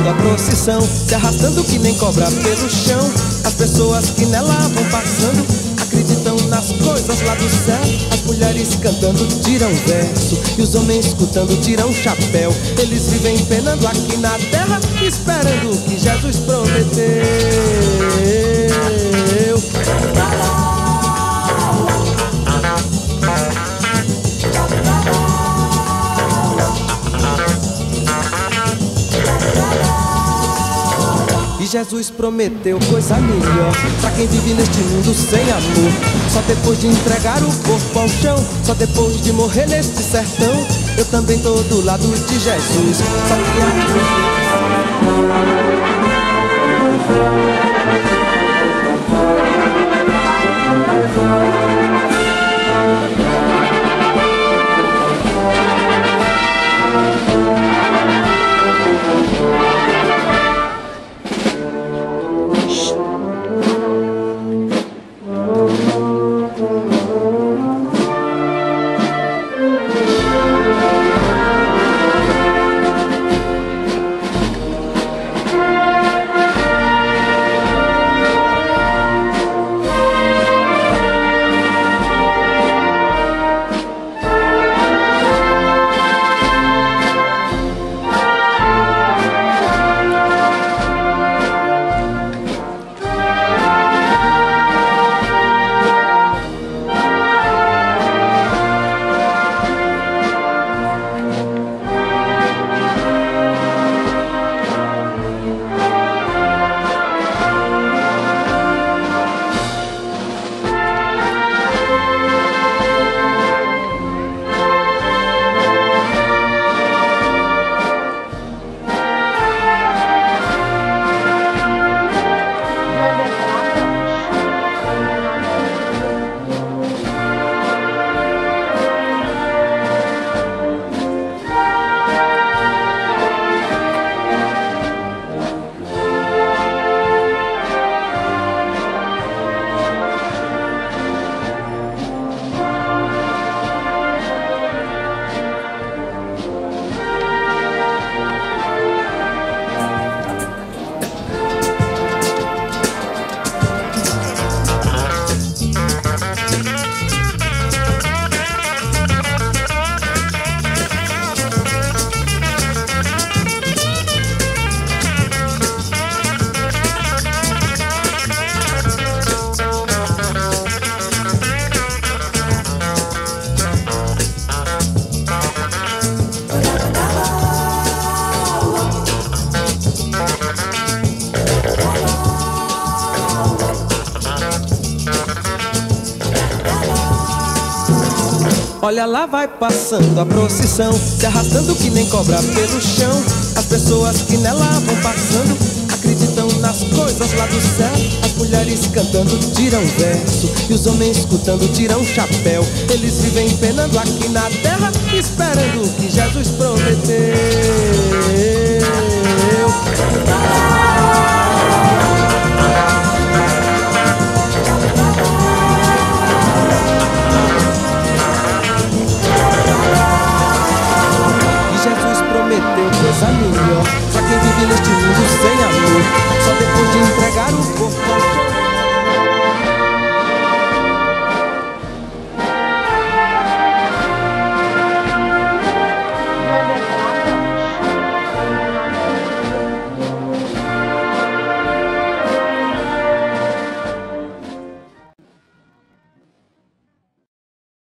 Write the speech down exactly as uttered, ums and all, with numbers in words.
passando a procissão, se arrastando que nem cobra pelo chão. As pessoas que nela vão passando acreditam nas coisas lá do céu. As mulheres cantando tiram verso e os homens escutando tiram chapéu. Eles vivem penando aqui na terra, esperando o que Jesus prometeu. E Jesus prometeu coisa melhor pra quem vive neste mundo sem amor. Só depois de entregar o corpo ao chão, só depois de morrer neste sertão, eu também tô do lado de Jesus. Só que olha lá vai passando a procissão, se arrastando que nem cobra pelo chão. As pessoas que nela vão passando acreditam nas coisas lá do céu. As mulheres cantando tiram verso e os homens escutando tiram chapéu. Eles vivem penando aqui na terra, esperando o que Jesus prometeu.